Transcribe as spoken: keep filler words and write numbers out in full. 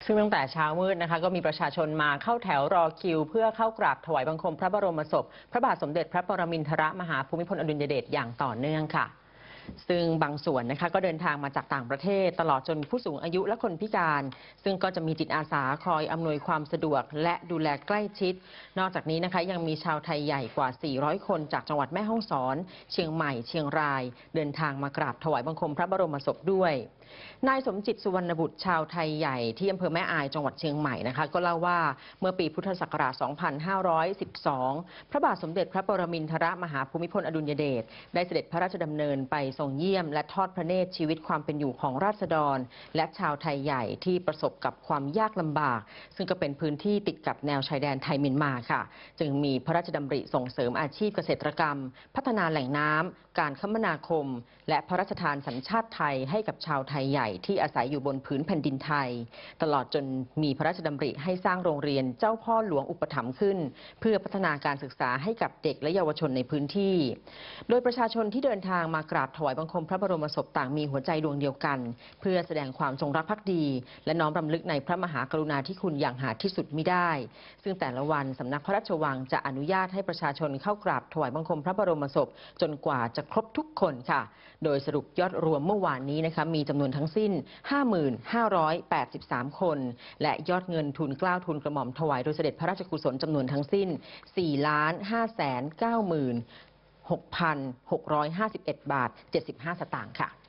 ซึ่งตั้งแต่เช้ามืดนะคะก็มีประชาชนมาเข้าแถวรอคิวเพื่อเข้ากราบถวายบังคมพระบรมศพพระบาทสมเด็จพระปรมินทรมหาภูมิพลอดุลยเดชอย่างต่อเนื่องค่ะซึ่งบางส่วนนะคะก็เดินทางมาจากต่างประเทศตลอดจนผู้สูงอายุและคนพิการซึ่งก็จะมีจิตอาสาคอยอำนวยความสะดวกและดูแลใกล้ชิดนอกจากนี้นะคะยังมีชาวไทยใหญ่กว่าสี่ร้อยคนจากจังหวัดแม่ฮ่องสอนเชียงใหม่เชียงรายเดินทางมากราบถวายบังคมพระบรมศพด้วยนายสมจิตสุวรรณบุตรชาวไทยใหญ่ที่อำเภอแม่อายจังหวัดเชียงใหม่นะคะก็เล่าว่าเมื่อปีพุทธศักราช สองพันห้าร้อยสิบสอง พระบาทสมเด็จพระปรมินทรมหาภูมิพลอดุลยเดชได้เสด็จพระราชดำเนินไปทรงเยี่ยมและทอดพระเนตรชีวิตความเป็นอยู่ของราษฎรและชาวไทยใหญ่ที่ประสบกับความยากลำบากซึ่งก็เป็นพื้นที่ติดกับแนวชายแดนไทยเมียนมาค่ะจึงมีพระราชดำริส่งเสริมอาชีพเกษตรกรรมพัฒนาแหล่งน้ำการคมนาคมและพระราชทานสัญชาติไทยให้กับชาวไทยใหญ่ที่อาศัยอยู่บนพื้นแผ่นดินไทยตลอดจนมีพระราชดำริให้สร้างโรงเรียนเจ้าพ่อหลวงอุปถัมภ์ขึ้นเพื่อพัฒนาการศึกษาให้กับเด็กและเยาวชนในพื้นที่โดยประชาชนที่เดินทางมากราบถวายบังคมพระบรมศพต่างมีหัวใจดวงเดียวกันเพื่อแสดงความจงรักภักดีและน้อมรำลึกในพระมหากรุณาธิคุณอย่างหาที่สุดมิได้ซึ่งแต่ละวันสำนักพระราชวังจะอนุญาตให้ประชาชนเข้ากราบถวายบังคมพระบรมศพจนกว่าจะครบทุกคนค่ะโดยสรุปยอดรวมเมื่อวานนี้นะคะมีจำนวนทั้งสิ้น ห้าหมื่นห้าร้อยแปดสิบสาม คนและยอดเงินทุนเกล้าทุนกระหม่อมถวายโดยเสด็จพระราชกุศลจำนวนทั้งสิ้น สี่ล้านห้าแสนเก้าหมื่นหกพันหกร้อยห้าสิบเอ็ด บาท เจ็ดสิบห้า สตางค์ค่ะ